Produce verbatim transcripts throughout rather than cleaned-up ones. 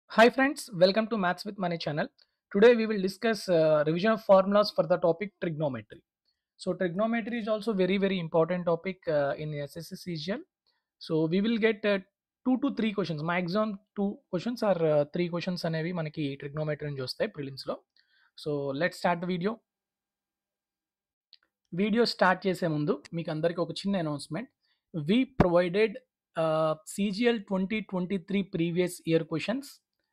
Hi friends, welcome to Maths with Money channel. Today we will discuss uh, revision of formulas for the topic trigonometry. So trigonometry is also very very important topic uh, in S S C C G L. So we will get uh, two to three questions. Maximum two questions or uh, three questions అనేవి మనకి trigonometry నుంచి వస్తాయి prelims లో. So let's start the video. Video start చేసే ముందు మీకు అందరికీ ఒక చిన్న announcement. We provided CGL twenty twenty three previous year questions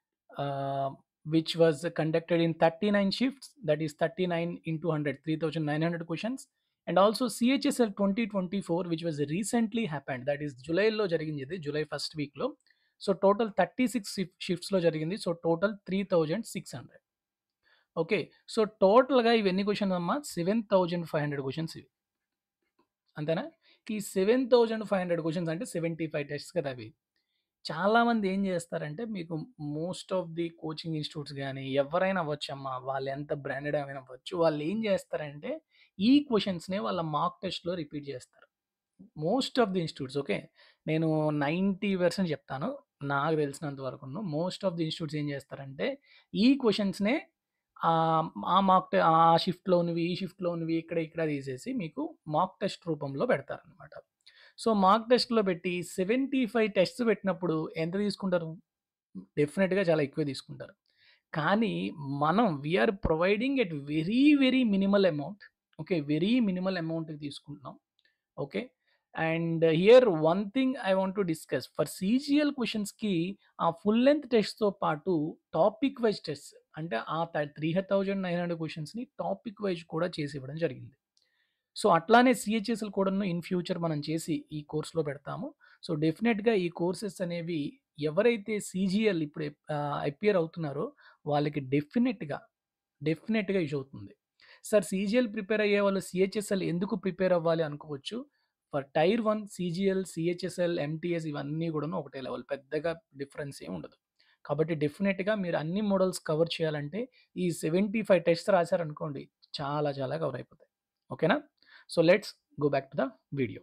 which was conducted in thirty-nine shifts, that is thirty-nine into one hundred, three thousand nine hundred questions, and also C H S L twenty twenty-four which was recently happened, that is July లో జరిగింది, July first week లో. So total thirty six shifts లో జరిగింది. So total three thousand six hundred. Okay, so టోటల్గా ఇవి ఎన్ని questions అమ్మా? Seven thousand five hundred questions ఇవి, అంతేనా? ఈ seven thousand five hundred questions అంటే సెవెంటీ ఫైవ్ టెస్ట్స్ కదా అవి. చాలామంది ఏం చేస్తారంటే, మీకు most of the coaching institutes కానీ ఎవరైనా అవ్వచ్చమ్మా, వాళ్ళు ఎంత బ్రాండెడ్ అయినా అవ్వచ్చు, వాళ్ళు ఏం చేస్తారంటే ఈ క్వశ్చన్స్నే వాళ్ళ మాక్ టెస్ట్లో రిపీట్ చేస్తారు. Most of the institutes, okay, నేను నైంటీ పర్సెంట్ చెప్తాను నాకు తెలిసినంత వరకు. మోస్ట్ ఆఫ్ ది ఇన్స్టిట్యూట్స్ ఏం చేస్తారంటే ఈ క్వశ్చన్స్నే ఆ మాక్ ఆ షిఫ్ట్లోనివి ఈ షిఫ్ట్లోనివి ఇక్కడ ఇక్కడ తీసేసి మీకు మాక్ టెస్ట్ రూపంలో పెడతారనమాట. సో మాక్ టెస్ట్‌లో పెట్టి సెవెంటీ ఫైవ్ టెస్ట్స్ పెట్టినప్పుడు ఎంత తీసుకుంటారు? డెఫినిట్‌గా చాలా ఎక్కువే తీసుకుంటారు. కానీ మనం we are providing at very, very minimal amount. Okay, very minimal అమౌంట్‌కి తీసుకుంటున్నాం. Okay, and here one thing I want to discuss. For CGL క్వెషన్స్‌కి ఆ ఫుల్ లెంగ్త్ టెస్ట్‌తో పాటు టాపిక్ వైస్ టెస్ట్స్, అంటే ఆ త త్రీ థౌజండ్ నైన్ హండ్రెడ్ క్వెషన్స్‌ని topic wise కూడా చేసి ఇవ్వడం జరిగింది. సో అట్లానే సిహెచ్ఎస్ఎల్ కూడాను ఇన్ ఫ్యూచర్ మనం చేసి ఈ కోర్స్‌లో పెడతాము. సో డెఫినిట్‌గా ఈ కోర్సెస్ అనేవి ఎవరైతే సీజీఎల్ ఇప్పుడు ఆహ్, అపియర్ అవుతున్నారో వాళ్ళకి డెఫినిట్‌గా, డెఫినిట్‌గా యూజ్ అవుతుంది. సార్ సీజీఎల్ ప్రిపేర్ అయ్యేవాళ్ళు సిహెచ్ఎస్ఎల్ ఎందుకు ప్రిపేర్ అవ్వాలి అనుకోవచ్చు. For tier one CGL, CHSL, MTS ఇవన్నీ కూడాను ఒకటే లెవెల్. పెద్దగా డిఫరెన్స్ ఏమి ఉండదు. కాబట్టి డెఫినిట్‌గా మీరు అన్ని మోడల్స్ కవర్ చేయాలంటే ఈ సెవెంటీ ఫైవ్ టెస్ట్స్ రాశారనుకోండి, చాలా చాలా కవర్ అయిపోతాయి. ఓకేనా? So let's go back to the video.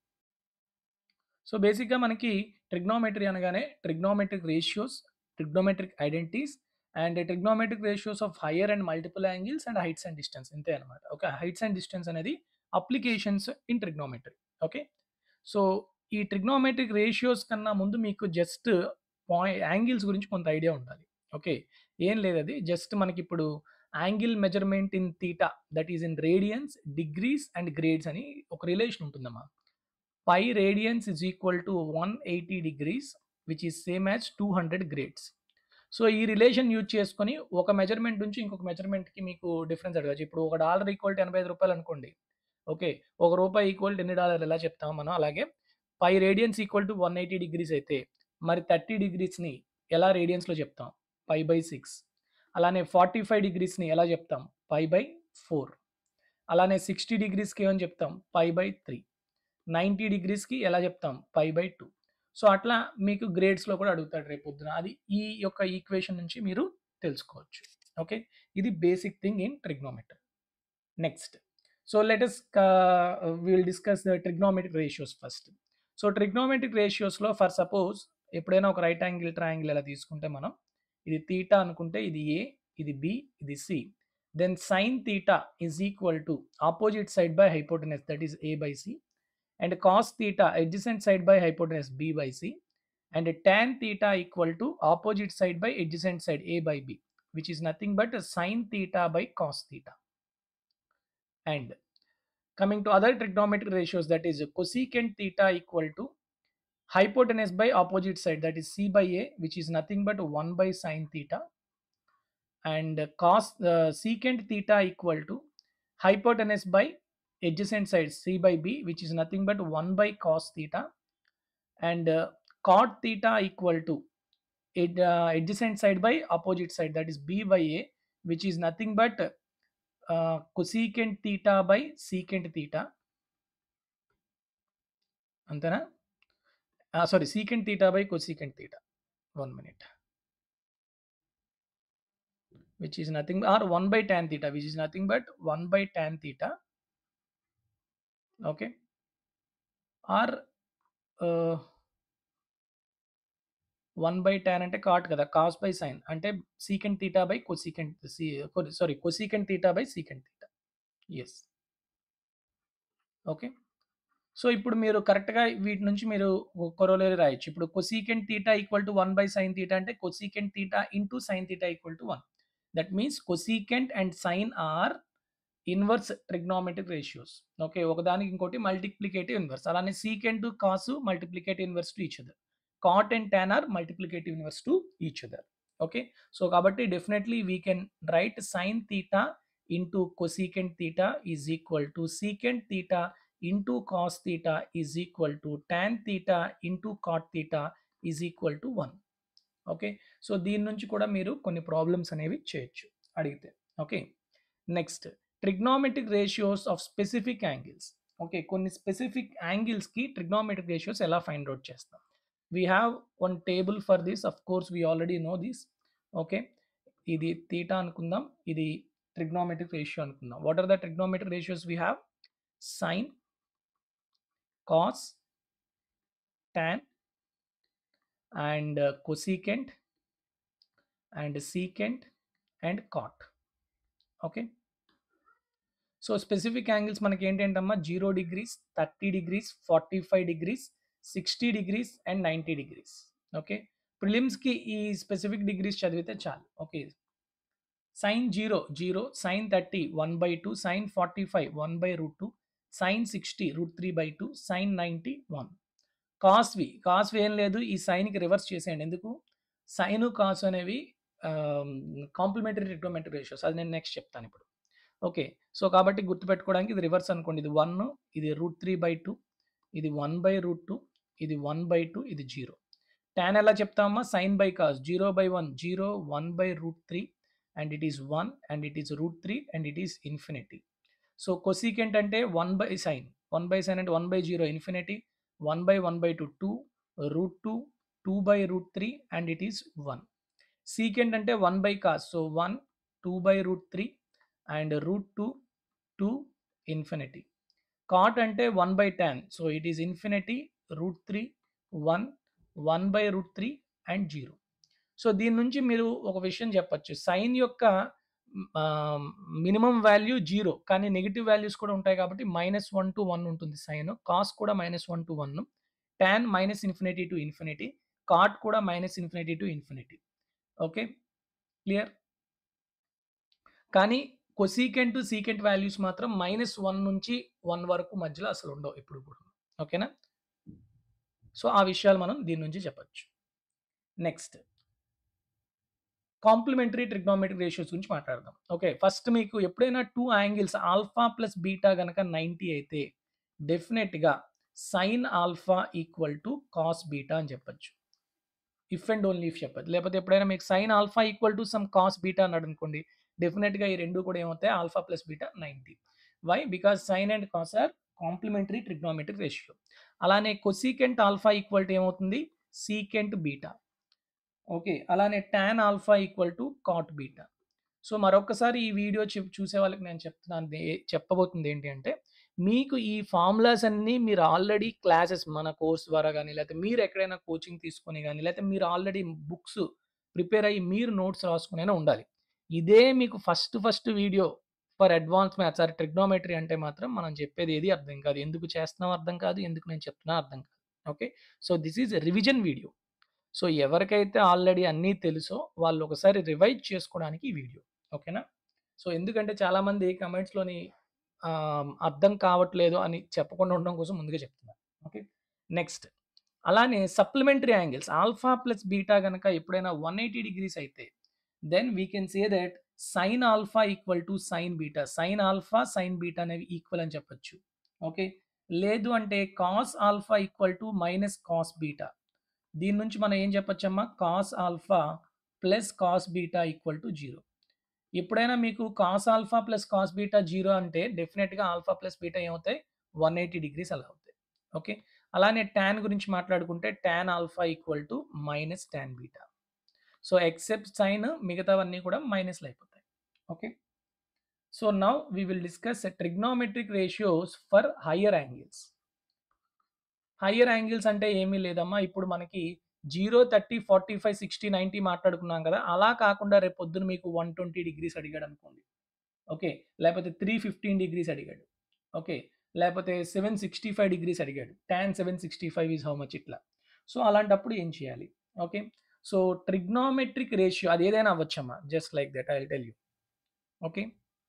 So బేసిక్‌గా మనకి ట్రిగ్నోమెట్రీ అనగానే trigonometric ratios, trigonometric identities and trigonometric ratios of higher and multiple angles and heights and distance, ఇంతే అనమాట. ఓకే, హైట్స్ అండ్ డిస్టెన్స్ అనేది applications in trigonometry. Okay, so ఈ trigonometric ratios కన్నా ముందు మీకు జస్ట్ పాయి యాంగిల్స్ గురించి కొంత ఐడియా ఉండాలి. ఓకే, ఏం లేదు, అది జస్ట్ మనకి ఇప్పుడు angle measurement in theta, that is in radians, degrees and grades అని ఒక రిలేషన్ ఉంటుందమ్మా. Pi radians is equal to one eighty degrees which is same as two hundred grades. So ఈ రిలేషన్ యూజ్ చేసుకొని ఒక measurement నుంచి ఇంకొక మెజర్మెంట్కి మీకు difference అడగచ్చు. ఇప్పుడు ఒక డాలర్ ఈక్వల్ టు ఎనభై ఐదు రూపాయలు అనుకోండి. ఓకే, ఒక రూపాయి ఈక్వల్ టు ఎన్ని డాలర్ ఎలా చెప్తాం మనం, అలాగే pi radians equal to one eighty degrees అయితే మరి థర్టీ డిగ్రీస్ని ఎలా రేడియన్స్లో చెప్తాం? Pi by six. అలానే ఫార్టీ ఫైవ్ డిగ్రీస్ని ఎలా చెప్తాం? Pi by four. అలానే సిక్స్టీ డిగ్రీస్కి ఏమని చెప్తాం? Pi by three. నైంటీ డిగ్రీస్కి ఎలా చెప్తాం? Pi by two. సో అట్లా మీకు గ్రేడ్స్లో కూడా అడుగుతాడు రేపు పొద్దున. అది ఈ యొక్క ఈక్వేషన్ నుంచి మీరు తెలుసుకోవచ్చు. ఓకే, ఇది basic thing in trigonometry. Next, so let us uh, we will discuss the trigonometric ratios first. So trigonometric రేషియోస్లో ఫర్ సపోజ్ ఎప్పుడైనా ఒక రైట్ యాంగిల్ ట్రయాంగిల్ ఎలా తీసుకుంటే మనం, ఇది తీటా అనుకుంటే ఇది ఏ, ఇది బి, ఇది C. Then sine theta is equal to opposite side by hypotenuse, that is A by C, and cos theta adjacent side by hypotenuse b by c, and tan theta equal to opposite side by adjacent side a by b, which is nothing but sin theta by cos theta. And coming to other trigonometric ratios, that is cosecant theta equal to hypotenuse by opposite side, that is c by a, which is nothing but one by sin theta, and cos uh, secant theta equal to hypotenuse by adjacent side c by b, which is nothing but one by cos theta, and uh, cot theta equal to it, uh, adjacent side by opposite side, that is b by a, which is nothing but uh, cosecant theta by secant theta. Antena? Uh, sorry, secant theta by cosecant theta. One minute. Which is nothing, or one by tan theta, which is nothing but one by tan theta. Okay, or uh, one by tan అంటే cot కదా, cos by sine అంటే secant theta by cosecant, sorry cosecant theta by secant theta. Yes, okay. So ఇప్పుడు మీరు కరెక్ట్గా వీటి నుంచి మీరు corollary రాయొచ్చు. ఇప్పుడు cosecant theta equal to one by sine theta అంటే cosecant theta into sine theta equal to one. That means cosecant and sine are inverse trigonometric ratios. Okay, ఒకదానికి ఇంకోటి మల్టిప్లికేటివ్ ఇన్వర్స్. అలానే secant to Kasu multiplicative inverse to each other. Cot and tan are multiplicative inverse to each other. Okay, so కాబట్టి definitely we can write sine theta into cosecant theta is equal to secant theta into cos theta is equal to tan theta into cot theta is equal to one. Okay, so దీని నుంచి కూడా మీరు కొన్ని problems అనేవి చేయొచ్చు అడిగితే. Okay, next trigonometric ratios of specific angles. Okay, కొన్ని specific యాంగిల్స్కి ట్రిగ్నోమెట్రిక్ రేషియోస్ ఎలా ఫైండ్ అవుట్ చేస్తాం. We have one table for this, of course we already know this. Okay, ఇది థీటా అనుకుందాం, ఇది ట్రిగ్నోమెట్రిక్ రేషియో అనుకుందాం. What are the trigonometric ratios we have? Sine, cos, tan and uh, cosecant and secant and cot. Okay, so specific angles మనకి ఏంటంటమ్మా, zero degrees, thirty degrees, forty five degrees, sixty degrees and ninety degrees. Okay, ప్రిలిమ్స్కి ఈ specific degrees చదివితే చాలు. Okay, sine zero zero, sine thirty one by two, sine forty five one by root two, sine sixty root three by two, sine ninety one. కాస్వి కాస్వి ఏం లేదు, ఈ సైన్కి రివర్స్ చేసేయండి. ఎందుకు? సైన్ కాస్ అనేవి కాంప్లిమెంటరీ ట్రిగ్నోమెట్రిక్ రేషియోస్, అది నేను నెక్స్ట్ చెప్తాను ఇప్పుడు. ఓకే, సో కాబట్టి గుర్తుపెట్టుకోవడానికి ఇది రివర్స్ అనుకోండి. ఇది వన్, ఇది రూట్ త్రీ బై టూ, ఇది వన్ బై రూట్ టూ, ఇది వన్ బై టూ, ఇది జీరో. టాన్ ఎలా చెప్తామా? Sine by cos, zero by one zero, one by root three and it is one and it is root three and it is infinity. So cosecant అంటే one by sine, one by sine అంటే one by zero infinity, one by one by two, two, root two, two by root three and it is one. Secant ante one by cos, so one, two by root three and root two, two, infinity. Cot ante one by tan, so it is infinity, root three, one, one by root three and zero. So దీని నుంచి మీరు ఒక విషయం చెప్పచ్చు, sine యొక్క minimum value zero, కానీ negative values కూడా ఉంటాయి కాబట్టి మైనస్ వన్ టు వన్ ఉంటుంది సైన్. కాస్ కూడా minus one to one, tan minus infinity to infinity, cot కూడా minus infinity to infinity. Okay, clear? కానీ కొసీకెంట్ టు సీకెంట్ వాల్యూస్ మాత్రం minus one నుంచి వన్ వరకు మధ్యలో అసలు ఉండవు ఇప్పుడు కూడా. ఓకేనా? సో ఆ విషయాలు మనం దీని నుంచి చెప్పచ్చు. నెక్స్ట్ కాంప్లిమెంటరీ ట్రిగ్నోమెట్రిక్ రేషియోస్ గురించి మాట్లాడదాం. ఓకే, ఫస్ట్ మీకు ఎప్పుడైనా two angles alpha plus beta కనుక నైంటీ అయితే డెఫినెట్గా sine alpha equal to cos beta అని చెప్పచ్చు. ఇఫ్ అండ్ ఓన్లీ ఇఫ్ చెప్పచ్చు. లేకపోతే ఎప్పుడైనా మీకు sine alpha equal to some cos beta అన్నాడు అనుకోండి, డెఫినెట్గా ఈ రెండు కూడా ఏమవుతాయి? Alpha plus beta ninety. Why? Because sine and cos are complementary trigonometric ratio. అలానే కొసీకెంట్ ఆల్ఫా ఈక్వల్ టు ఏమవుతుంది? Secant beta. ఓకే, అలానే tan alpha equal to cot beta. So మరొకసారి ఈ వీడియో చూసే వాళ్ళకి నేను చెప్తున్నాను, చెప్పబోతుంది ఏంటి అంటే, మీకు ఈ ఫార్ములాస్ అన్నీ మీరు ఆల్రెడీ క్లాసెస్ మన కోర్స్ ద్వారా కానీ, లేకపోతే మీరు ఎక్కడైనా కోచింగ్ తీసుకొని కానీ, లేకపోతే మీరు ఆల్రెడీ బుక్స్ ప్రిపేర్ అయ్యి మీరు నోట్స్ రాసుకునే ఉండాలి. ఇదే మీకు first first video for advance maths or trigonometry అంటే మాత్రం మనం చెప్పేది ఏది అర్థం కాదు. ఎందుకు చేస్తున్నాం అర్థం కాదు, ఎందుకు నేను చెప్తున్నా అర్థం కాదు. Okay, so this is revision video. So ఎవరికైతే ఆల్రెడీ అన్నీ తెలుసో వాళ్ళు ఒకసారి రివైజ్ చేసుకోవడానికి ఈ వీడియో. ఓకేనా? సో ఎందుకంటే చాలామంది కమెంట్స్లోని అర్థం కావట్లేదు అని చెప్పకుండా ఉండడం కోసం ముందుగా చెప్తున్నారు. ఓకే, నెక్స్ట్ అలానే supplementary angles alpha plus beta కనుక ఎప్పుడైనా వన్ ఎయిటీ డిగ్రీస్ అయితే then we can say that sine alpha equal to sine beta. Sine alpha sine beta అనేవి ఈక్వల్ అని చెప్పచ్చు. ఓకే, లేదు అంటే cos alpha equal to minus cos beta. దీని నుంచి మనం ఏం చెప్పొచ్చమ్మా? Cos alpha plus cos beta equal to zero. ఎప్పుడైనా మీకు cos alpha plus cos beta zero అంటే డెఫినెట్గా ఆల్ఫా ప్లస్ బీటా ఏమవుతాయి? వన్ ఎయిటీ డిగ్రీస్ అలా అవుతాయి. ఓకే, అలానే టాన్ గురించి మాట్లాడుకుంటే tan alpha equal to minus tan beta. So except sine మిగతావన్నీ కూడా మైనస్లు అయిపోతాయి. Okay, so now we will discuss trigonometric ratios for higher angles. Higher angles అంటే ఏమీ లేదమ్మా, ఇప్పుడు మనకి zero, thirty, forty five, sixty, ninety మాట్లాడుకున్నాం కదా! అలా కాకుండా రేపు పొద్దున మీకు వన్ ట్వంటీ డిగ్రీస్ అడిగాడనుకోండి. ఓకే. లేపోతే త్రీ ఫిఫ్టీన్ డిగ్రీస్ అడిగాడు. ఓకే. లేపోతే సెవెన్ సిక్స్టీ ఫైవ్ డిగ్రీస్ అడిగాడు. Tan seven sixty five is how much ఇట్లా. సో, అలాంటప్పుడు ఏం చేయాలి? ఓకే. సో, ట్రిగ్నోమెట్రిక్ రేషియో అదేదైనా అవ్వచ్చమ్మా. Just like that I will tell you. Okay.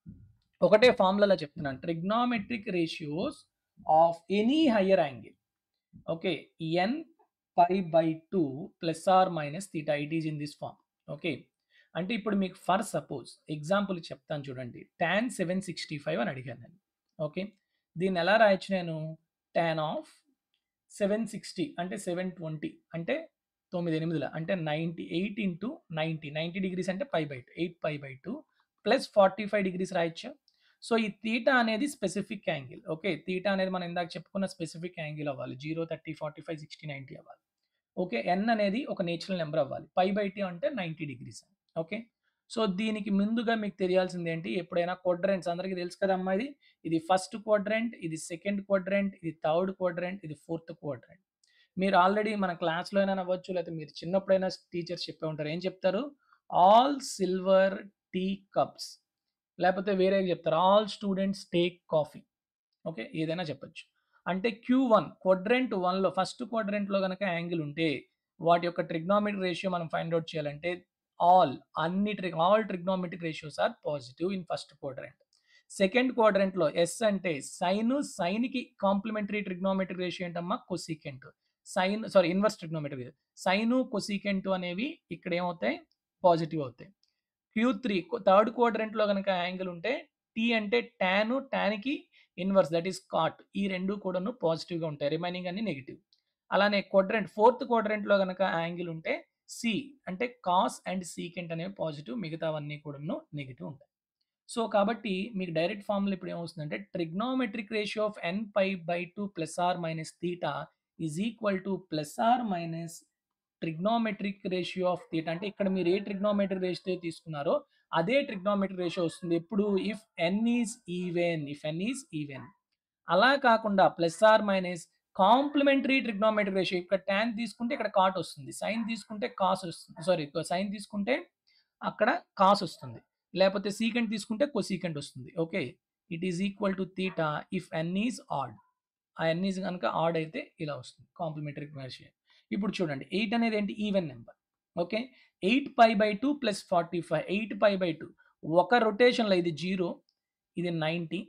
ఒకటే ఫార్ములాలో చెప్తున్నాను. Trigonometric ratios of any higher angle. Okay. N pi by two plus or minus theta it is in this form. Okay. అంటే ఇప్పుడు మీకు for suppose example చెప్తాను చూడండి. Tan seven sixty five అని అడిగాను నేను. ఓకే. దీన్ని ఎలా రాయొచ్చు నేను? టాన్ ఆఫ్ సెవెన్ సిక్స్టీ అంటే సెవెన్ ట్వంటీ అంటే తొమ్మిది ఎనిమిదిల అంటే ninety eight into ninety ninety degrees అంటే pi by two eight pi by two plus forty five degrees రాయొచ్చు. సో ఈ తీటా అనేది స్పెసిఫిక్ యాంగిల్. ఓకే. తీటా అనేది మనం ఇందాక చెప్పుకున్న స్పెసిఫిక్ యాంగిల్ అవ్వాలి. Zero, thirty, forty five, sixty, ninety అవ్వాలి. ఓకే. ఎన్ అనేది ఒక నేచురల్ నెంబర్ అవ్వాలి. పై బై టూ అంటే నైంటీ డిగ్రీస్. ఓకే. సో దీనికి ముందుగా మీకు తెలియాల్సింది ఏంటి? ఎప్పుడైనా క్వాడ్రంట్స్ అందరికీ తెలుసు కదమ్మా ఇది. ఇది ఫస్ట్ క్వాడ్రంట్, ఇది సెకండ్ క్వాడ్రంట్, ఇది థర్డ్ క్వాడ్రంట్, ఇది ఫోర్త్ క్వాడ్రంట్. మీరు ఆల్రెడీ మన క్లాస్‌లో అయినా అవ్వచ్చు, లేకపోతే మీరు చిన్నప్పుడైనా టీచర్స్ చెప్పే ఉంటారు. ఏం చెప్తారు? ఆల్ సిల్వర్ టీ కప్స్ లేకపోతే వేరేగా చెప్తారు. All students take coffee. Okay. ఏదైనా చెప్పొచ్చు. అంటే క్యూ వన్ క్వాడ్రంట్ వన్‌లో ఫస్ట్ క్వాడ్రంట్‌లో గనక యాంగిల్ ఉంటే వాటి యొక్క ట్రిగ్నోమెట్రిక్ రేషియో మనం ఫైండ్ ఔట్ చేయాలంటే ఆల్ అన్ని tri all trigonometric ratios are positive in first quadrant. Second క్వాడ్రంట్‌లో ఎస్ అంటే సైన్ సైన్‌కి కాంప్లిమెంటరీ ట్రిగ్నోమెట్రిక్ రేషియో ఏంటమ్మా? Cosecant. Sine sorry inverse trigonometric sine cosecant అనేవి ఇక్కడ ఏమవుతాయి? పాజిటివ్ అవుతాయి. క్యూ త్రీ థర్డ్ క్వాడ్రంట్‌లో గనక యాంగిల్ ఉంటే టీ అంటే టాన్ టాన్‌కి ఇన్వర్స్ దట్ ఈస్ కాట్. ఈ రెండు కూడాను పాజిటివ్‌గా ఉంటాయి. రిమైనింగ్ అన్ని నెగెటివ్. అలానే క్వాడ్రంట్ ఫోర్త్ క్వాడ్రంట్‌లో గనక యాంగిల్ ఉంటే సి అంటే కాస్ అండ్ సీకెంట్ అనేవి పాజిటివ్. మిగతావన్నీ కూడాను నెగెటివ్ ఉంటాయి. సో కాబట్టి మీకు డైరెక్ట్ ఫార్ములా ఇప్పుడు ఏమొస్తుందంటే trigonometric ratio of n pi by two plus or minus theta is equal to plus or minus trigonometric ratio of theta. అంటే ఇక్కడ మీరు ఏ ట్రిగ్నోమెట్రిక్ రేషియో తీసుకున్నారో అదే ట్రిగ్నోమెట్రిక్ రేషియో వస్తుంది. ఎప్పుడు if n is even if n is even. అలా కాకుండా plus or minus complementary trigonometric ratio. ఇక్కడ టాన్ తీసుకుంటే ఇక్కడ కాట్ వస్తుంది. సైన్ తీసుకుంటే కాస్ వస్తుంది. సారీ సైన్ తీసుకుంటే అక్కడ కాస్ వస్తుంది. లేకపోతే సీకెంట్ తీసుకుంటే కొసీకెంట్ వస్తుంది. Okay. It is equal to theta if n is odd. ఆ ఎన్ ఈజ్ కనుక ఆడ్ అయితే ఇలా వస్తుంది కాంప్లిమెంటరీ రేషియో. ఇప్పుడు చూడండి ఎయిట్ అనేది ఏంటి? Even number. Okay. Eight pi by two plus forty five eight pi by two ఒక రొటేషన్‌లో ఇది జీరో, ఇది నైంటీ,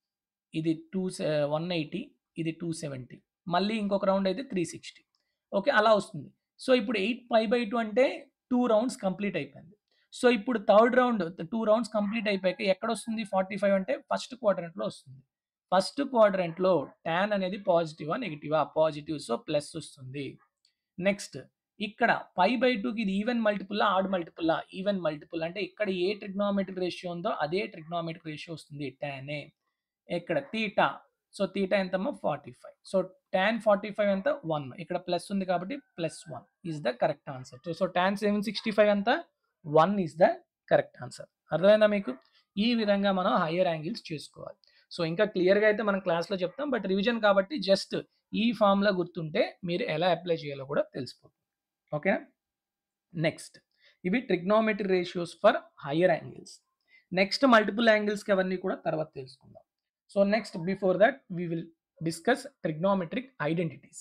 ఇది టూ వన్ ఎయిటీ, ఇది టూ సెవెంటీ. మళ్ళీ ఇంకొక రౌండ్ అయితే త్రీ సిక్స్టీ. ఓకే. అలా వస్తుంది. సో ఇప్పుడు ఎయిట్ పై బై టూ అంటే టూ రౌండ్స్ కంప్లీట్ అయిపోయింది. సో ఇప్పుడు third round two rounds complete అయిపోయాక ఎక్కడొస్తుంది ఫార్టీ ఫైవ్ అంటే ఫస్ట్ క్వాడ్రంట్‌లో వస్తుంది. ఫస్ట్ క్వాడ్రంట్‌లో టాన్ అనేది పాజిటివా? నెగెటివా? పాజిటివ్. సో ప్లస్ వస్తుంది. నెక్స్ట్ ఇక్కడ పై బై టూకి ఇది ఈవెన్ మల్టిపుల్లా? ఆడ్ మల్టిపుల్లా? Even multiple. అంటే ఇక్కడ ఏ ట్రిగ్నోమెట్రిక్ రేషియో ఉందో అదే ట్రిగ్నోమెట్రిక్ రేషియో వస్తుంది టానే. ఇక్కడ తీటా. సో తీటా ఎంతమ్మా? Forty five. So tan forty five ఎంత? వన్. ఇక్కడ ప్లస్ ఉంది కాబట్టి plus one is the correct answer. So tan seven sixty five ఎంత? One is the correct answer. అర్థమైందా మీకు? ఈ విధంగా మనం హైయర్ యాంగిల్స్ చేసుకోవాలి. సో ఇంకా క్లియర్‌గా అయితే మనం క్లాస్‌లో చెప్తాం. బట్ రివిజన్ కాబట్టి జస్ట్ ఈ ఫార్ములా గుర్తుంటే మీరు ఎలా అప్లై చేయాలో కూడా తెలిసిపోతుంది. ఓకేనా? నెక్స్ట్ ఇవి trigonometric ratios for higher angles. Next multiple యాంగిల్స్‌కి అవన్నీ కూడా తర్వాత తెలుసుకుందాం. So next before that we will discuss trigonometric identities.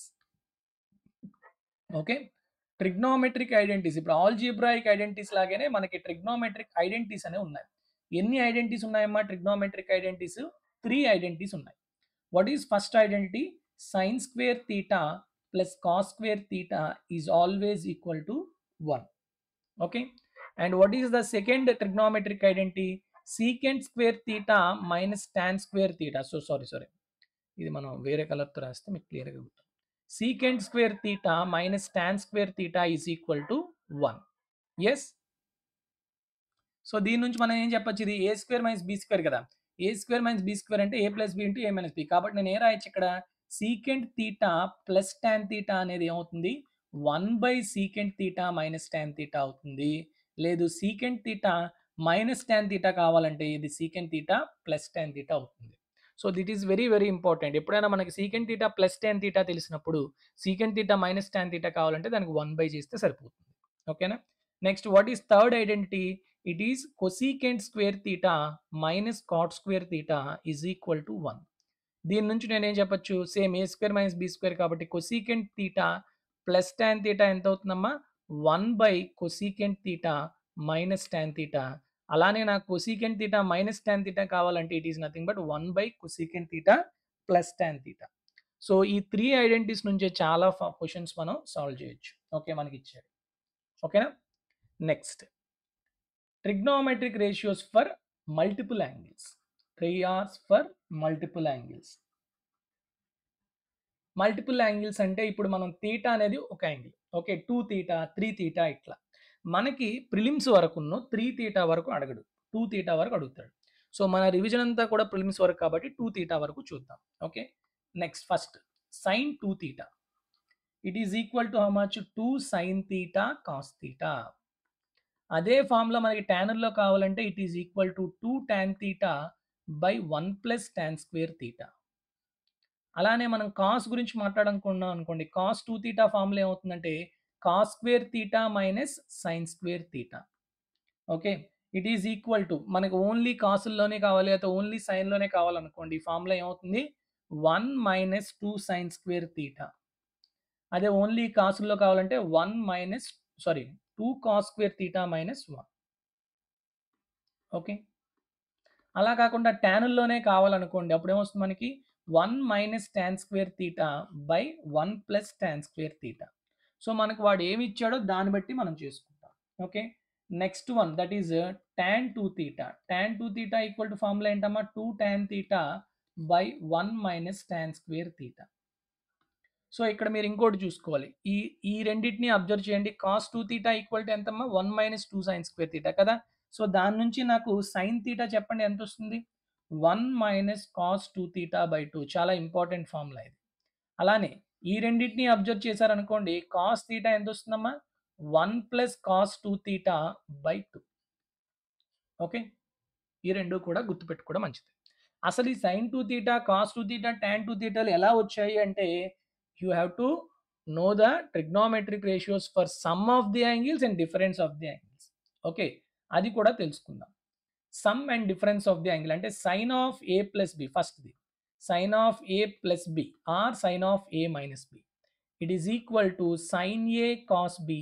Okay. Trigonometric identities ఇప్పుడు ఆల్జీబ్రాయిక్ ఐడెంటిటీస్ లాగానే మనకి ట్రిగ్నోమెట్రిక్ ఐడెంటిటీస్ అనేవి ఉన్నాయి. ఎన్ని ఐడెంటిటీస్ ఉన్నాయమ్మా ట్రిగ్నోమెట్రిక్ ఐడెంటిటీస్? త్రీ ఐడెంటిటీస్ ఉన్నాయి. What is first identity? Sine square theta plus cos square theta is always equal to one. Okay. And what is the second trigonometric identity? Secant square theta minus tan square theta. So sorry sorry ఇది మనం వేరే కలర్‌తో రాస్తే మీకు క్లియర్‌గా గుర్తుంది. Secant square theta minus tan square theta is equal to one. Yes. So దీని నుంచి మనం ఏం చెప్పొచ్చు? ఇది A square minus B square కదా! A square minus B square అంటే A plus B into A minus B. కాబట్టి నేను ఏం రాయొచ్చు ఇక్కడ? Secant theta plus tan theta అనేది ఏమవుతుంది? One by secant theta minus tan theta అవుతుంది. లేదు secant theta minus tan theta కావాలంటే ఇది secant theta plus tan theta అవుతుంది. So that is very very important. ఎప్పుడైనా మనకి secant theta plus tan theta తెలిసినప్పుడు secant theta minus tan theta కావాలంటే దానికి వన్ బై చేస్తే సరిపోతుంది. ఓకేనా? Next what is third identity? It is cosecant square theta minus cot square theta is equal to one. దీని నుంచి నేనేం చెప్పొచ్చు? Same A square minus B square కాబట్టి cosecant theta plus tan theta ఎంత అవుతుందమ్మా? One by cosecant theta minus tan theta. అలానే నాకు cosecant theta minus tan theta కావాలంటే it is nothing but one by cosecant theta plus tan theta. So ఈ three identities నుంచే చాలా questions మనం solve చేయొచ్చు. ఓకే, మనకి ఇచ్చారు. ఓకేనా? Next trigonometric ratios for multiple angles. ట్రియాస్ for multiple angles. Multiple angles అంటే ఇప్పుడు మనం థీటా అనేది ఒక angle. Okay, two theta, three theta ఇట్లా. మనకి ప్రిలిమ్స్ వరకును త్రీ థీటా వరకు అడగడు, టూ థీటా వరకు అడుగుతాడు. సో మన రివిజన్ అంతా కూడా ప్రిలిమ్స్ వరకు కాబట్టి టూ థీటా వరకు చూద్దాం. Okay, next first sine two theta. It is equal to how much? Two sine theta cos theta. అదే ఫార్ములా మనకి ట్యాన్లో కావాలంటే it is equal to two tan theta by one plus tan square theta. అలానే మనం cos గురించి మాట్లాడుకున్నాం అనుకోండి, cos two theta formula ఏమవుతుందంటే cos square theta minus sine square theta. Okay, it is equal to మనకు ఓన్లీ కాసుల్లోనే కావాలి అయితే ఓన్లీ సైన్లోనే కావాలనుకోండి, ఫార్ములా ఏమవుతుంది? One minus two sine square theta. అదే ఓన్లీ కాసుల్లో కావాలంటే one minus sorry two cos square theta minus one. Okay, అలా కాకుండా ట్యానుల్లోనే కావాలనుకోండి, అప్పుడు ఏమొస్తుంది మనకి? One minus tan square theta by one plus tan square theta. So మనకు వాడు ఏమి ఇచ్చాడో దాన్ని బట్టి మనం చేసుకుంటాం. Okay, next one that is tan two theta. Tan two theta equal to formula ఏంటమ్మా? Two tan theta by one minus tan square theta. So ఇక్కడ మీరు ఇంకోటి చూసుకోవాలి, ఈ ఈ రెండింటిని అబ్జర్వ్ చేయండి. Cos two theta equal to ఎంతమ్మా? One minus two sine square theta కదా. సో దాని నుంచి నాకు సైన్ థీటా చెప్పండి ఎంత వస్తుంది? One minus cos two theta by two. చాలా ఇంపార్టెంట్ ఫార్ములా ఇది. అలానే ఈ రెండింటిని అబ్జర్వ్ చేశారనుకోండి, కాస్ థీటా ఎంత వస్తుందమ్మా? One plus cos two theta by two. Okay, ఈ రెండు కూడా గుర్తుపెట్టుకోవడం మంచిది. అసలు ఈ sine two theta, cos two theta, tan two థీటాలు ఎలా వచ్చాయి అంటే you have to know the trigonometric ratios for sum of the angles and difference of the angles. Okay, అది కూడా తెలుసుకుందాం. Sum and difference of the angle అంటే sine of A plus B. First the sine of A plus B or sine of A minus B. It is equal to sine A cos B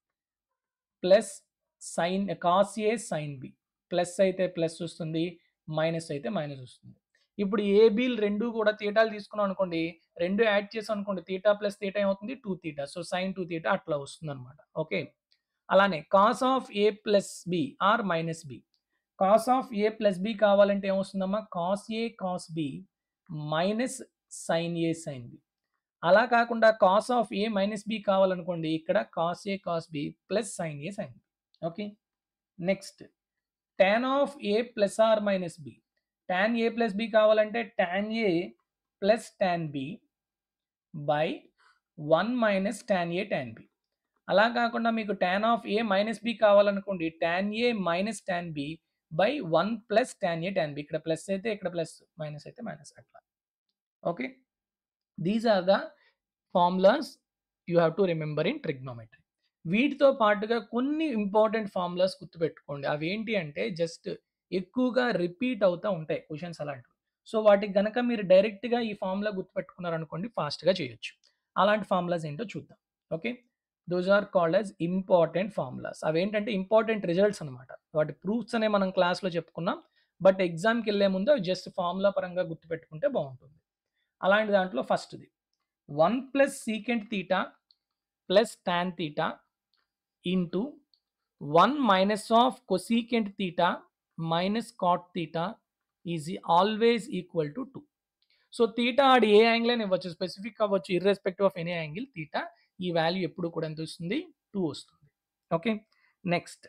plus sine cos A sine B. Plus అయితే plus వస్తుంది, minus అయితే minus వస్తుంది. ఇప్పుడు ఏబీలు రెండు కూడా తీటాలు తీసుకున్నాం అనుకోండి, రెండు యాడ్ చేసాం అనుకోండి, తీటా ప్లస్ తీటా ఏమవుతుంది? Two theta. So sine two theta అట్లా వస్తుంది అనమాట. ఓకే, అలానే cos of A plus B or minus B. Cos of A plus B కావాలంటే ఏమొస్తుందమ్మా? Cos A cos B minus sine A sine B. అలా కాకుండా cos of A minus B కావాలనుకోండి, ఇక్కడ cos A cos B plus sine A sine B. Okay, next tan of A plus or minus B. Tan A plus B కావాలంటే tan A plus tan B by one minus tan A tan B. అలా కాకుండా మీకు tan of A minus B కావాలనుకోండి, tan A minus tan B by one plus tan A tan B. ఇక్కడ plus అయితే ఇక్కడ plus, minus అయితే minus అట్లా. Okay, these are the formulas you have to remember in trigonometry. వీటితో పాటుగా కొన్ని important formulas గుర్తుపెట్టుకోండి. అవి ఏంటి అంటే జస్ట్ ఎక్కువగా రిపీట్ అవుతూ ఉంటాయి క్వశ్చన్స్ అలాంటివి. సో వాటికి గనక మీరు డైరెక్ట్గా ఈ ఫార్ములా గుర్తుపెట్టుకున్నారనుకోండి, ఫాస్ట్గా చేయొచ్చు. అలాంటి ఫార్ములాస్ ఏంటో చూద్దాం. Okay, those are called as important formulas. అవి ఏంటంటే ఇంపార్టెంట్ రిజల్ట్స్ అనమాట. వాటి ప్రూఫ్స్ అనే మనం క్లాస్లో చెప్పుకున్నాం, బట్ ఎగ్జామ్కి వెళ్ళే ముందు అవి జస్ట్ ఫార్ములా పరంగా గుర్తుపెట్టుకుంటే బాగుంటుంది. అలాంటి దాంట్లో ఫస్ట్ది one plus secant theta plus tan theta into one minus of cosecant theta minus cot theta is always equal to two. So theta ఆడి ఏ యాంగిల్ అని ఇవ్వచ్చు, స్పెసిఫిక్ అవ్వచ్చు, irrespective of any angle. Theta ఈ value ఎప్పుడు కూడా ఎంత వస్తుంది? Two వస్తుంది. Okay, next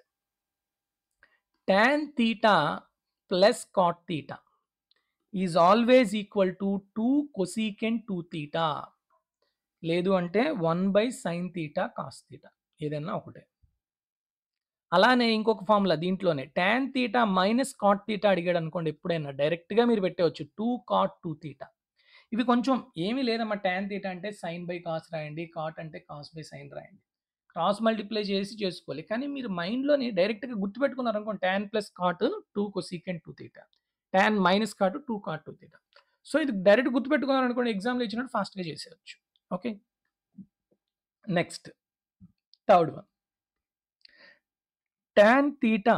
tan theta plus cot theta is always equal to two cosecant two theta. లేదు అంటే one by sine theta cos theta, ఏదైనా ఒకటే. అలానే ఇంకొక ఫార్ములా దీంట్లోనే tan theta minus cot theta అడిగాడు అనుకోండి ఎప్పుడైనా డైరెక్ట్‌గా మీరు పెట్టేయొచ్చు టూ కాట్ టూ తీటా. ఇవి కొంచెం ఏమీ లేదమ్మా టాన్ తీటా అంటే సైన్ బై కాస్ రాయండి. కాట్ అంటే కాస్ బై సైన్ రాయండి. క్రాస్ మల్టిప్లై చేసి చేసుకోవాలి. కానీ మీరు మైండ్‌లోని డైరెక్ట్‌గా గుర్తుపెట్టుకున్నారనుకోండి tan plus cot two cosecant two theta. Tan minus cot two cot two theta. So, ఇది డైరెక్ట్ గుర్తుపెట్టుకున్నారనుకోండి ఎగ్జామ్‌లో ఇచ్చినట్టు ఫాస్ట్‌గా చేసేయొచ్చు. Okay. Next third one. Tan theta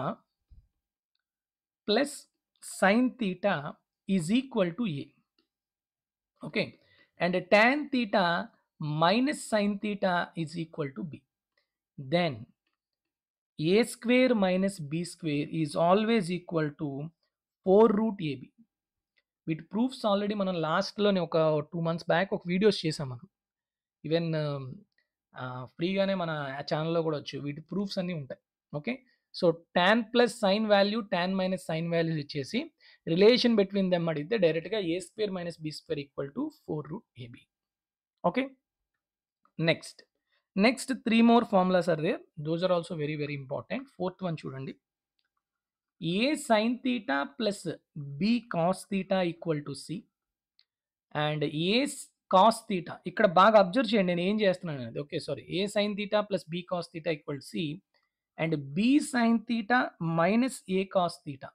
plus sine theta is equal to A. Okay. And tan theta minus sine theta is equal to B. Then A square minus B square is always equal to four root AB. వీటి proofs already మనం లాస్ట్‌లోనే ఒక two months back ఒక videos చేసాం మనం. Even ఆహ్, ఫ్రీగానే మన ఛానెల్‌లో కూడా వచ్చు. వీటి ప్రూఫ్స్ అన్నీ ఉంటాయి. Okay. So, tan plus sine value, tan minus sine values ఇచ్చేసి రిలేషన్ బిట్వీన్ దెమ్ అడిగితే డైరెక్ట్‌గా A square minus B square equal to four root AB. Okay. Next. Next three more formulas are there. Those are also very very important. Fourth one చూడండి. A sine theta plus B cos theta equal to C and A cos theta ఇక్కడ బాగా observe చేయండి నేను ఏం చేస్తున్నాను అనేది. Okay sorry A sine theta plus B cos theta equal C and B sine theta minus A cos theta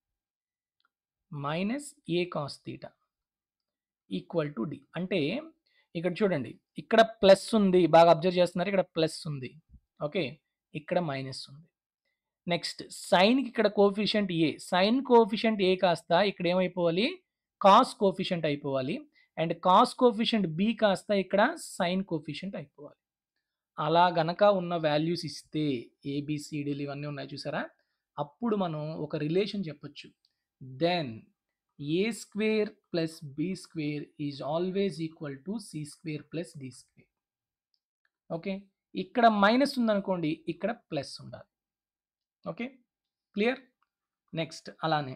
minus A cos theta equal to D. అంటే ఇక్కడ చూడండి ఇక్కడ ప్లస్ ఉంది బాగా అబ్జర్వ్ చేస్తున్నారు ఇక్కడ ప్లస్ ఉంది. ఓకే. ఇక్కడ మైనస్ ఉంది. నెక్స్ట్ సైన్‌కి ఇక్కడ coefficient A. Sine coefficient A కాస్త ఇక్కడ ఏమైపోవాలి కాస్ కోఎఫిషియంట్ అయిపోవాలి. అండ్ కాస్ కోఎఫిషియంట్ బి కాస్త ఇక్కడ సైన్ కోఎఫిషియంట్ అయిపోవాలి. అలా గనక ఉన్న వాల్యూస్ ఇస్తే ఏబిసిడీలు ఇవన్నీ ఉన్నాయి చూసారా? అప్పుడు మనం ఒక రిలేషన్ చెప్పొచ్చు. Then A square plus B square is always equal to C square plus D square. Okay. ఇక్కడ మైనస్ ఉందనుకోండి ఇక్కడ ప్లస్ ఉండాలి. ఓకే. క్లియర్? నెక్స్ట్ అలానే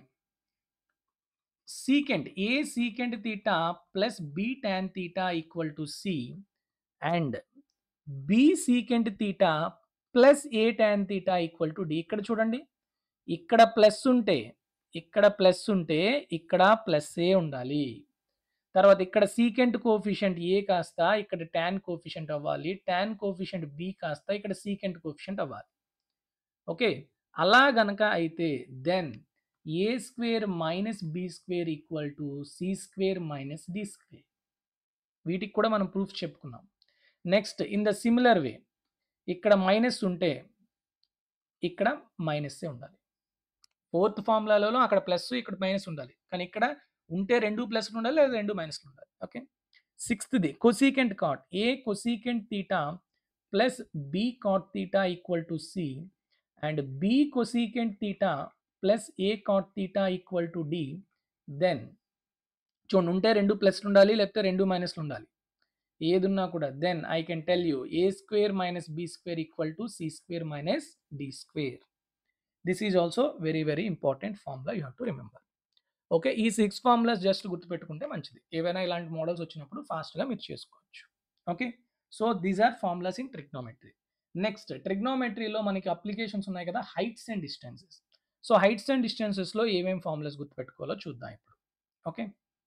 secant A secant theta plus B tan theta equal to C and B secant theta plus A tan theta equal to D. ఇక్కడ చూడండి ఇక్కడ plus ఉంటే ఇక్కడ ప్లస్ ఉంటే ఇక్కడ ప్లస్ ఏ ఉండాలి. తర్వాత ఇక్కడ సీకెంట్ కోఎఫిషియంట్ ఏ కాస్త ఇక్కడ టాన్ కోఎఫిషియంట్ అవ్వాలి. టాన్ కోఎఫిషియంట్ బి కాస్త ఇక్కడ సీకెంట్ కోఎఫిషియంట్ అవ్వాలి. ఓకే. అలా గనక అయితే then A square minus B square equal to C square minus D square. వీటికి కూడా మనం ప్రూఫ్ చెప్పుకున్నాం. Next in the similar way ఇక్కడ మైనస్ ఉంటే ఇక్కడ మైనస్సే ఉండాలి. ఫోర్త్ ఫార్ములాలో అక్కడ ప్లస్ ఇక్కడ మైనస్ ఉండాలి. కానీ ఇక్కడ ఉంటే రెండు ప్లస్లు ఉండాలి లేదా రెండు మైనస్లు ఉండాలి. ఓకే. సిక్స్త్‌ది cosecant cot A cosecant theta plus B cot theta equal to C and B cosecant theta plus A cot theta equal to D. Then చూడండి ఉంటే రెండు ప్లస్లు ఉండాలి లేకపోతే రెండు మైనస్లు ఉండాలి. ఏదున్నా కూడా then I can tell you A square minus B square equal to C square minus D square. This is also very very important formula you have to remember. Okay. ఈ సిక్స్ ఫార్ములాస్ జస్ట్ గుర్తుపెట్టుకుంటే మంచిది. ఏవైనా ఇలాంటి models వచ్చినప్పుడు ఫాస్ట్‌గా మీరు చేసుకోవచ్చు. Okay. So these are formulas in trigonometry. Next ట్రిగ్నోమెట్రీలో మనకి అప్లికేషన్స్ ఉన్నాయి కదా heights and distances. So heights and డిస్టెన్సెస్‌లో ఏమేమి ఫార్ములాస్ గుర్తుపెట్టుకోవాలో చూద్దాం ఇప్పుడు. ఓకే.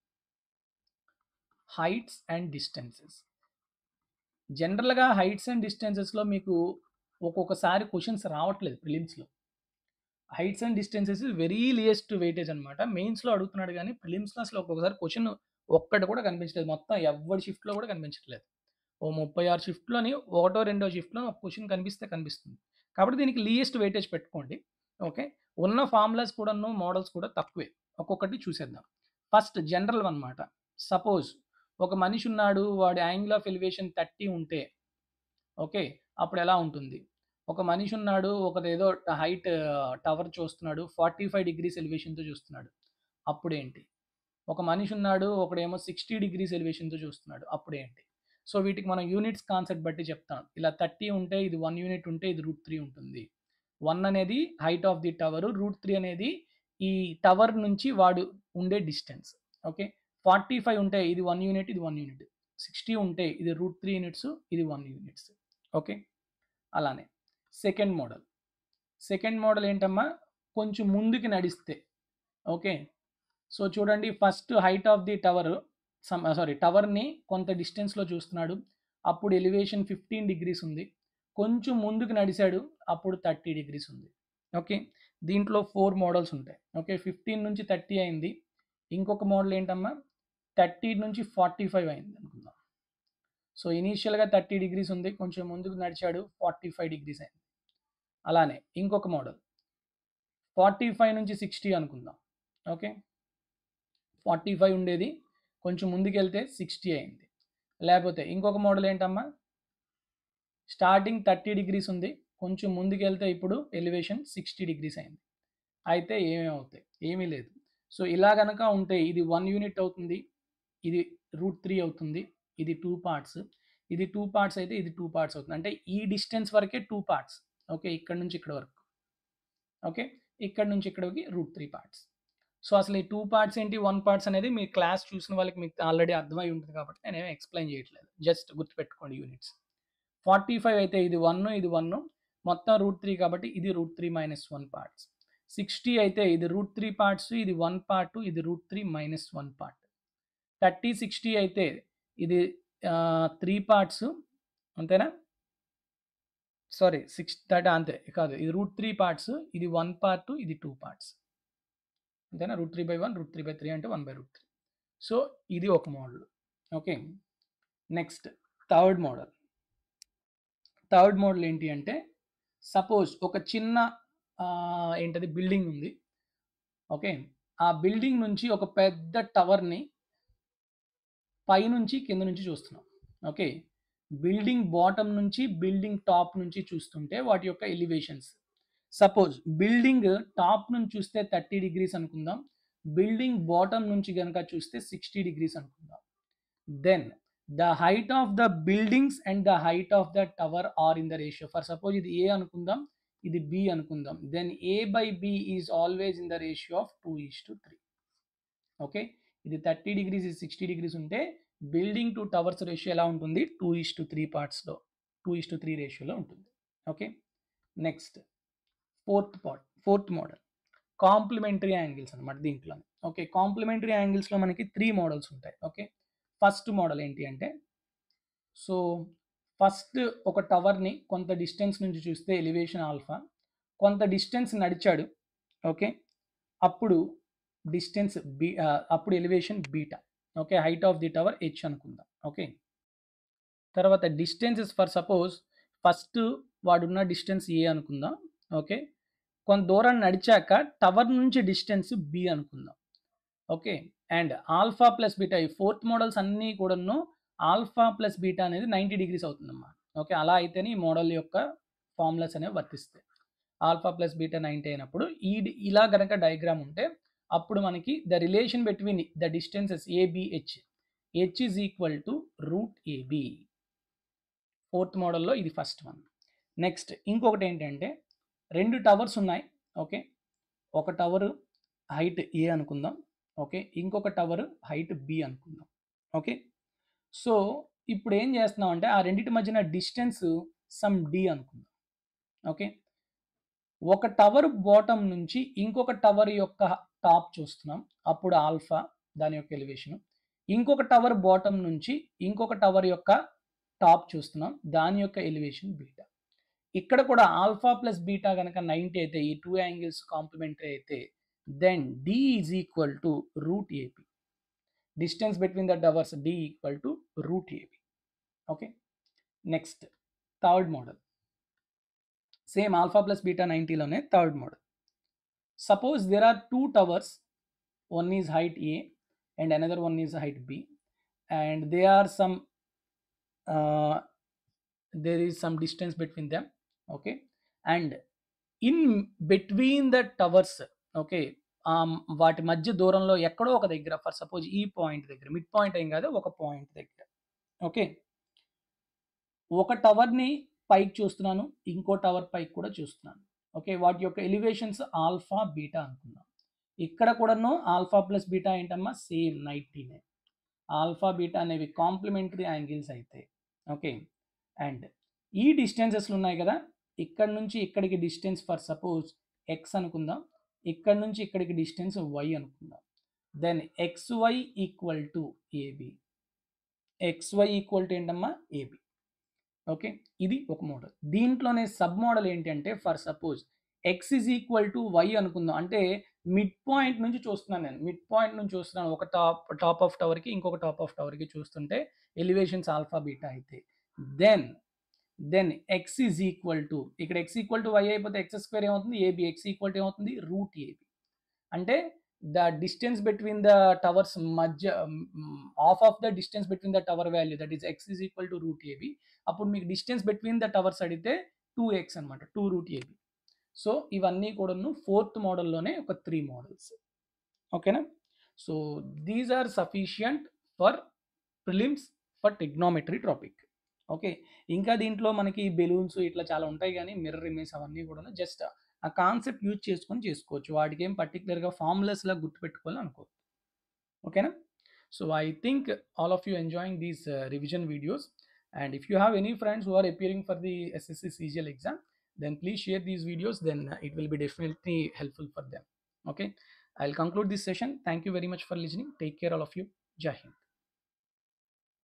Heights and distances. జనరల్‌గా హైట్స్ అండ్ డిస్టెన్సెస్‌లో మీకు ఒక్కొక్కసారి క్వెషన్స్ రావట్లేదు ప్రిలిమ్స్‌లో. Heights and distances very least weightage అనమాట. మెయిన్స్‌లో అడుగుతున్నాడు గానీ ప్రిలిమ్స్‌లో అసలు ఒక్కొక్కసారి క్వెషన్ ఒక్కటి కూడా కనిపించలేదు. మొత్తం ఎవ్వడి షిఫ్ట్‌లో కూడా కనిపించట్లేదు. ఓ ముప్పై ఆరు షిఫ్ట్‌లోని ఒకటో రెండో షిఫ్ట్‌లో ఒక క్వెషన్ కనిపిస్తే కనిపిస్తుంది. కాబట్టి దీనికి లియెస్ట్ వెయిటేజ్ పెట్టుకోండి. ఓకే. ఉన్న ఫార్ములాస్ కూడాను మోడల్స్ కూడా తక్కువే. ఒక్కొక్కటి చూసేద్దాం. ఫస్ట్ జనరల్ అన్నమాట. సపోజ్ ఒక మనిషి ఉన్నాడు వాడి యాంగిల్ ఆఫ్ ఎలివేషన్ థర్టీ ఉంటే ఓకే. అప్పుడు ఎలా ఉంటుంది? ఒక మనిషి ఉన్నాడు ఒకదేదో హైట్ టవర్ చూస్తున్నాడు ఫార్టీ ఫైవ్ డిగ్రీస్ ఎలివేషన్‌తో చూస్తున్నాడు. అప్పుడేంటి? ఒక మనిషి ఉన్నాడు ఒకడేమో సిక్స్టీ డిగ్రీస్ ఎలివేషన్‌తో చూస్తున్నాడు. అప్పుడేంటి? సో వీటికి మనం యూనిట్స్ కాన్సెప్ట్ బట్టి చెప్తాం. ఇలా థర్టీ ఉంటే ఇది వన్ యూనిట్ ఉంటే ఇది రూట్ త్రీ ఉంటుంది. వన్ అనేది height of the tower, root three అనేది ఈ టవర్ నుంచి వాడు ఉండే డిస్టెన్స్. ఓకే. ఫార్టీ ఫైవ్ ఉంటే ఇది వన్ యూనిట్ ఇది వన్ యూనిట్. సిక్స్టీ ఉంటే ఇది రూట్ త్రీ యూనిట్స్ ఇది వన్ యూనిట్స్. ఓకే. అలానే సెకండ్ మోడల్ సెకండ్ మోడల్ ఏంటమ్మా, కొంచెం ముందుకి నడిస్తే. ఓకే, సో చూడండి, first height of the tower some sorry టవర్ని కొంత డిస్టెన్స్లో చూస్తున్నాడు, అప్పుడు ఎలివేషన్ ఫిఫ్టీన్ డిగ్రీస్ ఉంది. కొంచెం ముందుకు నడిచాడు, అప్పుడు థర్టీ డిగ్రీస్ ఉంది. ఓకే, దీంట్లో ఫోర్ మోడల్స్ ఉంటాయి. ఓకే, ఫిఫ్టీన్ నుంచి థర్టీ అయింది. ఇంకొక మోడల్ ఏంటమ్మా, థర్టీ నుంచి ఫార్టీ ఫైవ్ అయింది అనుకుందాం. సో ఇనీషియల్గా థర్టీ డిగ్రీస్ ఉంది, కొంచెం ముందుకు నడిచాడు, ఫార్టీ ఫైవ్ డిగ్రీస్ అయింది. అలానే ఇంకొక మోడల్ ఫార్టీ ఫైవ్ నుంచి సిక్స్టీ అనుకుందాం. ఓకే, ఫార్టీ ఫైవ్ ఉండేది, కొంచెం ముందుకెళ్తే సిక్స్టీ అయింది. లేకపోతే ఇంకొక మోడల్ ఏంటమ్మా, స్టార్టింగ్ థర్టీ డిగ్రీస్ ఉంది, కొంచెం ముందుకెళ్తే ఇప్పుడు ఎలివేషన్ సిక్స్టీ డిగ్రీస్ అయింది. అయితే ఏమేమవుతాయి, ఏమీ లేదు. సో ఇలా కనుక ఉంటే ఇది వన్ యూనిట్ అవుతుంది, ఇది రూట్ త్రీ అవుతుంది, ఇది టూ పార్ట్స్, ఇది టూ పార్ట్స్ అయితే ఇది టూ పార్ట్స్ అవుతుంది. అంటే ఈ డిస్టెన్స్ వరకే టూ పార్ట్స్. ఓకే, ఇక్కడ నుంచి ఇక్కడ వరకు. ఓకే, ఇక్కడ నుంచి ఇక్కడికి రూట్ త్రీ పార్ట్స్. సో అసలు ఈ టూ పార్ట్స్ ఏంటి, వన్ పార్ట్స్ అనేది మీ క్లాస్ చూసిన వాళ్ళకి మీకు ఆల్రెడీ అర్థమై ఉంటుంది కాబట్టి నేనేం ఎక్స్ప్లెయిన్ చేయట్లేదు, జస్ట్ గుర్తుపెట్టుకోండి యూనిట్స్. ఫార్టీ ఫైవ్ అయితే ఇది వన్, ఇది వన్, మొత్తం రూట్ త్రీ కాబట్టి ఇది root three minus one parts. Sixty అయితే ఇది రూట్ త్రీ పార్ట్స్, ఇది వన్ పార్ట్, ఇది root three minus one part. Thirty sixty అయితే ఇది త్రీ పార్ట్స్, అంతేనా, సారీ సిక్స్ థర్టీ అంతే కాదు, ఇది రూట్ త్రీ పార్ట్స్, ఇది వన్ పార్ట్, ఇది టూ పార్ట్స్, అంతేనా. Root three by one, root three by three అంటే one by root three. So ఇది ఒక model. Okay, next third model. Third model ఏంటి అంటే, సపోజ్ ఒక చిన్న ఏంటది బిల్డింగ్ ఉంది. ఓకే, ఆ బిల్డింగ్ నుంచి ఒక పెద్ద టవర్ని పైనుంచి కింద నుంచి చూస్తున్నాం. ఓకే, బిల్డింగ్ బాటమ్ నుంచి బిల్డింగ్ టాప్ నుంచి చూస్తుంటే వాటి యొక్క ఎలివేషన్స్. సపోజ్ బిల్డింగ్ టాప్ నుంచి చూస్తే థర్టీ డిగ్రీస్ అనుకుందాం, బిల్డింగ్ బాటమ్ నుంచి కనుక చూస్తే సిక్స్టీ డిగ్రీస్ అనుకుందాం. Then the height of the buildings and the height of the tower are in the ratio. For suppose ఇది ఏ అనుకుందాం, ఇది బి అనుకుందాం, then A by B is always in the ratio of two is to three. Okay, ఇది thirty degrees, ఇది sixty degrees ఉంటే building to towers ratio ఎలా ఉంటుంది, two is to three పార్ట్స్లో టూ ఈస్ టు త్రీ రేషియోలో ఉంటుంది. Okay, next fourth part, fourth model complementary angles అనమాట దీంట్లో. ఓకే, కాంప్లిమెంటరీ యాంగిల్స్లో మనకి త్రీ మోడల్స్ ఉంటాయి. ఓకే, ఫస్ట్ మోడల్ ఏంటి అంటే, సో ఫస్ట్ ఒక టవర్ని కొంత డిస్టెన్స్ నుంచి చూస్తే ఎలివేషన్ ఆల్ఫా, కొంత డిస్టెన్స్ నడిచాడు. ఓకే, అప్పుడు డిస్టెన్స్ బీ అప్పుడు elevation beta. Okay, height of the tower H అనుకుందాం. ఓకే, తర్వాత డిస్టెన్సెస్ ఫర్ సపోజ్ ఫస్ట్ వాడున్న డిస్టెన్స్ ఏ అనుకుందాం. ఓకే, కొంత దూరం నడిచాక టవర్ నుంచి డిస్టెన్స్ బి అనుకుందాం. Okay, and alpha plus beta, ఈ ఫోర్త్ మోడల్స్ అన్నీ కూడాను ఆల్ఫా ప్లస్ బీటా అనేది నైంటీ డిగ్రీస్ అవుతుందమ్మా. ఓకే, అలా అయితేనే ఈ మోడల్ యొక్క ఫార్ములాస్ అనేవి వర్తిస్తాయి. ఆల్ఫా ప్లస్ బీటా నైంటీ అయినప్పుడు ఈ ఇలా కనుక డయాగ్రామ్ ఉంటే అప్పుడు మనకి the relation between the distances A B H, H is equal to root A B. Fourth మోడల్లో ఇది ఫస్ట్ వన్. నెక్స్ట్ ఇంకొకటి ఏంటంటే, రెండు టవర్స్ ఉన్నాయి. ఓకే, ఒక టవర్ హైట్ ఏ అనుకుందాం. ఓకే, ఇంకొక టవర్ హైట్ బి అనుకుందాం. ఓకే, సో ఇప్పుడు ఏం చేస్తున్నాం అంటే ఆ రెండింటి మధ్యన డిస్టెన్స్ సమ్ డి అనుకుందాం. ఓకే, ఒక టవర్ బాటమ్ నుంచి ఇంకొక టవర్ యొక్క టాప్ చూస్తున్నాం, అప్పుడు ఆల్ఫా దాని యొక్క ఎలివేషన్. ఇంకొక టవర్ బాటమ్ నుంచి ఇంకొక టవర్ యొక్క టాప్ చూస్తున్నాం, దాని యొక్క ఎలివేషన్ బీటా. ఇక్కడ కూడా ఆల్ఫా ప్లస్ బీటా కనుక నైంటీ అయితే, ఈ టూ యాంగిల్స్ కాంప్లిమెంటరీ అయితే, then d is equal to root A B. Distance between the towers d equal to root A B. Okay. Next, third model. Same alpha plus beta ninety lone third model. Suppose there are two towers, one is height A and another one is height B, and they are some uh, there is some distance between them. Okay, and in between the towers, okay, వాటి మధ్య దూరంలో ఎక్కడో ఒక దగ్గర, for suppose ఈ point దగ్గర, mid point ఏం కాదు, ఒక పాయింట్ దగ్గర. ఓకే, ఒక టవర్ని పైకి చూస్తున్నాను, ఇంకో టవర్ పైకి కూడా చూస్తున్నాను. ఓకే, వాటి యొక్క ఎలివేషన్స్ ఆల్ఫా బీటా అనుకున్నాం. ఇక్కడ కూడాను ఆల్ఫా ప్లస్ బీటా ఏంటమ్మా, సేమ్ నైంటీనే. ఆల్ఫా బీటా అనేవి కాంప్లిమెంటరీ యాంగిల్స్ అయితే. ఓకే, అండ్ ఈ డిస్టెన్సెస్లు ఉన్నాయి కదా, ఇక్కడ నుంచి ఇక్కడికి డిస్టెన్స్ ఫర్ సపోజ్ ఎక్స్ అనుకుందాం, ఇక్కడ నుంచి ఇక్కడికి డిస్టెన్స్ వై అనుకుందాం. Then X Y equal to A B. X Y equal to ఏంటమ్మా ఏబి. ఓకే, ఇది ఒక మోడల్. దీంట్లోనే సబ్ మోడల్ ఏంటంటే for suppose X is equal to Y అనుకుందాం. అంటే మిడ్ పాయింట్ నుంచి చూస్తున్నాను నేను, మిడ్ పాయింట్ నుంచి చూస్తున్నాను. ఒక టాప్ టాప్ ఆఫ్ టవర్కి ఇంకొక టాప్ ఆఫ్ టవర్కి చూస్తుంటే ఎలివేషన్స్ ఆల్ఫా బీటా అయితే then then X is equal to, ఇక్కడ ఎక్స్ ఈక్వల్ టు వై అయిపోతే ఎక్స్ స్క్వేర్ ఏమవుతుంది ఏబి. ఎక్స్ ఈక్వల్ టు ఏమవుతుంది రూట్ ఏబి. అంటే the distance between the towers మధ్య of of the distance between the tower value that is X is equal to root A B. అప్పుడు మీకు distance between the towers అడిగితే two X అనమాట, two root A B. So ఇవన్నీ కూడాను fourth మోడల్లోనే ఒక three models. ఓకేనా? So these are sufficient for prelims for trigonometry topic. Okay, ఇంకా దీంట్లో మనకి బెలూన్స్ ఇట్లా చాలా ఉంటాయి, కానీ మిర్రర్ ఇమేజ్ అవన్నీ కూడా జస్ట్ ఆ కాన్సెప్ట్ యూజ్ చేసుకొని చేసుకోవచ్చు. వాటికి ఏం పర్టికులర్గా ఫార్ములస్లా గుర్తుపెట్టుకోవాలి అనుకోవచ్చు. ఓకేనా? So I think all of you enjoying these revision videos. And if you have any friends who are appearing for the S S C C G L exam, then please share these videos, then it will be definitely helpful for them. Okay, I'll conclude this session. Thank you very much for listening. Take care all of you. Jai Hind.